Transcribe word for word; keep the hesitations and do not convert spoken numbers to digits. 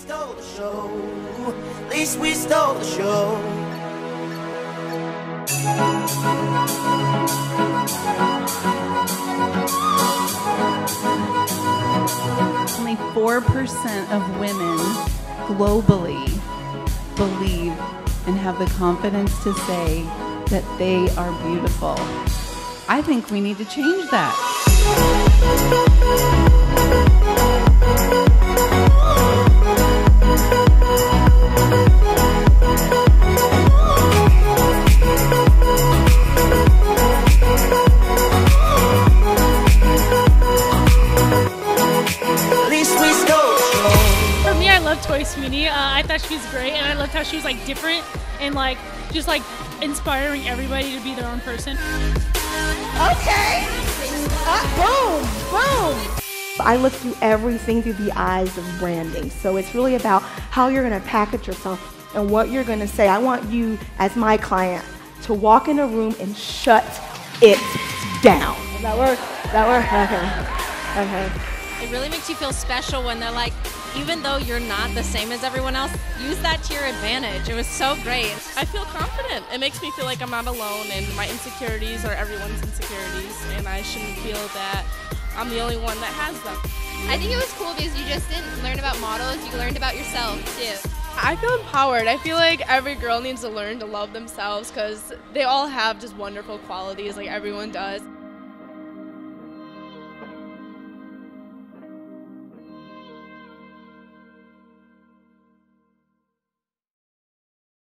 stole the show. At least we stole the show. Only four percent of women globally believe and have the confidence to say that they are beautiful. I think we need to change that. For me, I love Toy Sweeney. Uh, I thought she was great, and I loved how she was like different and like just like inspiring everybody to be their own person. Okay. Uh, boom, boom. I look through everything through the eyes of branding. So it's really about how you're going to package yourself and what you're going to say. I want you, as my client, to walk in a room and shut it down. Does that work? Does that work? Okay. Okay. It really makes you feel special when they're like, even though you're not the same as everyone else, use that to your advantage. It was so great. I feel confident. It makes me feel like I'm not alone, and my insecurities are everyone's insecurities, and I shouldn't feel that I'm the only one that has them. I think it was cool because you just didn't learn about models, you learned about yourself too. I feel empowered. I feel like every girl needs to learn to love themselves because they all have just wonderful qualities like everyone does.